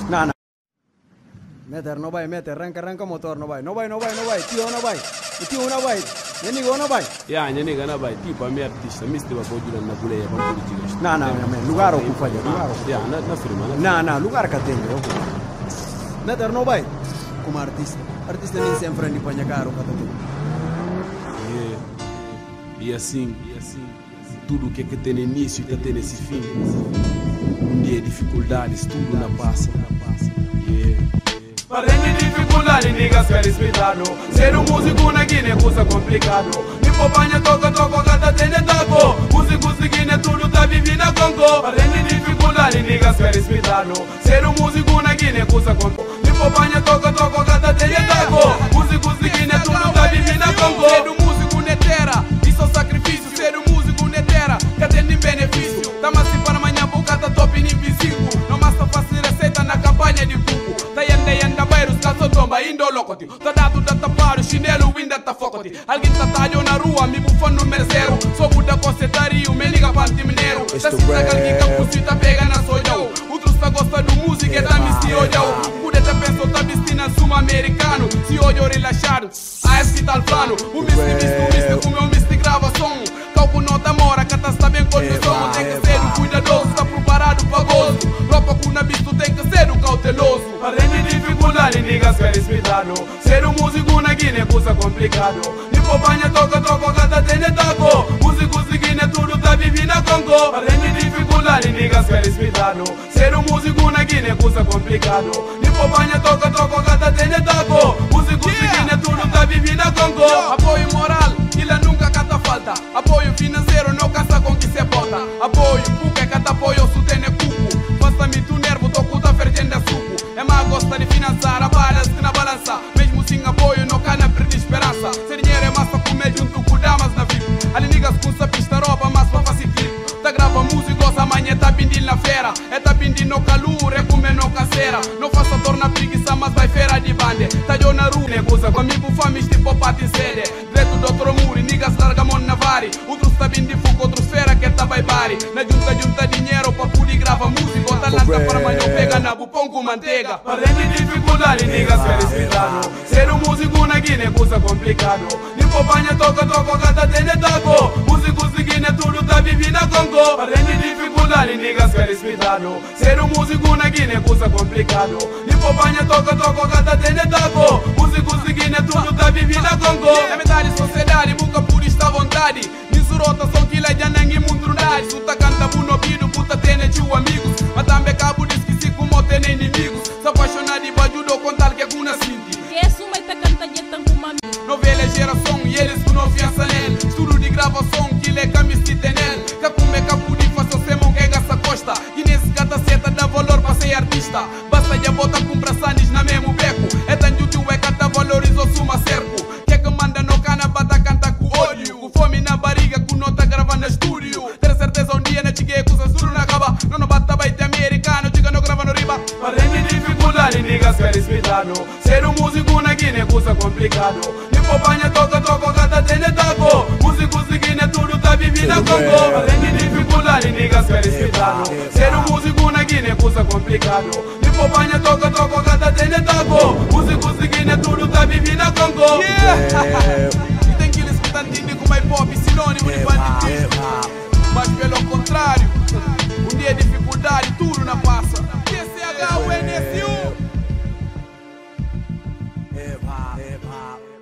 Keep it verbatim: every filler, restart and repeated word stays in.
Não, não. Meter, não vai, meter, arranca, arranca o motor, não vai. Não vai, não vai, não vai. Tio, não vai. O tio não vai. Nenigo, não vai. Ya, neniga, não vai. Tipo, a minha artista, me estava podindo na boleia, vamos por digas. Não, não, não, lugar o que falha, lugar. Ya, na, na firma, na Não, não, lugar que tem. Meter, não vai. Como artista. Artista nem sempre anda para caro, cada vez. E assim, e assim, tudo que é que tem início e que tem esse fim. Um dia dificuldades, tudo na passa. Yeah. Parente dificuldade, niggas quer respeitar-no. Ser um músico na Guiné é coisa complicado. Me popanha toca, toca, gata tem de taco. Músicos de Guiné tudo tá vivendo a conco. Parente dificuldade, niggas quer respeitar-no. Ser um músico na Guiné é coisa complicado. Me popanha toca, toca, gata tem de taco. Músicos de Guiné tudo tá vivendo a conco. Ser um músico netera, isso é um sacrifício. Ser um músico netera, que tem benefício. Tamo assim para amanhã, bocata top nem cinco. Não basta fazer receita na campanha de fogo. Tá yanda yanda bairros, calço tomba, indo louco-te. Tá dado da taparo, chinelo, ainda tá foco-te. Alguém tá talho na rua, me bufando no merceiro. Sou Buda Cocetario, me liga para mineiro. Tá se tá galguinha, puxi, tá pega na sojau. Outros tá gostando de música, e tá me se ojau. Pude tá pensando, tá vestindo suma americano. Se olhou relaxado, a esse tal plano. O misto, misto, misto, como eu misto grava som. Calco nota mora, cata está bem com o som. Tem que ser um cuidadoso, tá preparado pra gozo. Roupa com na bisto, tem que ser um cauteloso. Além de dificuldade, niggas quer respeitar-no. Ser um músico na Guiné é coisa complicado. Me popanha toca, toca, gata tem de taco. Músicos de Guiné tudo tá vivendo a conco. Além de dificuldade, niggas quer respeitar-no. Ser um músico na Guiné é coisa complicado. Me popanha toca, toca, gata tem de taco. Músicos de Guiné tudo tá vivendo a conco. Apoio moral, ele nunca cata falta. Apoio financeiro, não caça com que se bota. Apoio, cuca, cata apoio, su tem cuco. Basta-me tu nervo, tô com tá fervendo a suco. É má gosta de financiar a balas que na balança. Mesmo sem apoio, não cana perder esperança. Ser dinheiro é massa comer junto com damas na V I P. Ali niggas com essa pista roupa, mas pra fazer clipe. Tá grava músicos, amanhã tá pedindo na feira. É tá pedindo no calor, é comer no caseira. Não faça torna preguiça, mas vai feira de bande. Tá eu na rua, negoza comigo, famis tipo pati sede. Direto do outro muro, niggas larga mão na vari. Outros tá vindo de fogo, outros feira que tá vai bari. Na junta, junta dinheiro pra poder grava música. Tá lança para amanhã, pega na bupão com manteiga. Além de dificuldade, niggas quer respeitar-no. Ser um músico na Guiné é coisa complicado. Me popanha toca, toca, gata tem de taco. Músicos de Guiné tudo tá vivendo a conco. Além de dificuldade, niggas quer respeitar-no. Ser um músico na Guiné é coisa complicado. Me popanha toca, toca, gata tem de taco. Músicos de Guiné tudo tá vivendo a conco. É metade sociedade, busca por esta vontade. Misurota são que lá já nem mundrunade. Suta canta bu no ouvido, puta tem tio amigos. Mas também cabo diz que se como tem inimigos. Se apaixonar de bajudo com tal que é cuna sinti. Que é suma e tá canta de tanto mami. Novela é geração e eles com confiança nele. Estudo de gravação que ele é camisita nele. Que come capo de faça semão que é gasta costa. E nesse cada seta dá valor pra ser artista. Basta já bota com braçanes na mesmo beco. É tanto que o é cata valorizou suma cerco. Que é que manda no cana bata canta com olho. Com fome na barriga com nota gravando no estúdio. Ter certeza um dia na cheguei com censura na caba. Não no bata baita americano, diga não grava no riba. Além de dificuldade, niggas quer respeitar-no. Ser um músico na Guiné é coisa complicado. Me popanha toca, toca, gata tem de taco. Músicos de Guiné tudo tá vivendo a conco. Além de dificuldade, niggas quer respeitar-no. Ser um músico na Guiné é coisa complicado. Me popanha toca, toca, gata tem de taco. Músicos de Guiné tudo tá vivendo a conco. Yeah! E tem que eles escutar como hip hop, sinônimo de banditismo. Mas pelo contrário, um dia de dificuldade, tudo na passa. T C H U N S U. Hip hop, hip hop.